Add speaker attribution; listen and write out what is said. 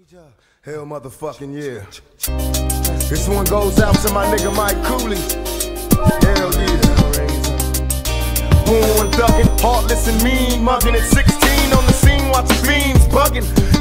Speaker 1: Hell motherfucking yeah. This one goes out to my nigga Mike Cooley. Hell yeah. Boom and ducking, heartless and mean, mugging at 16 on the scene, watching fiends bugging.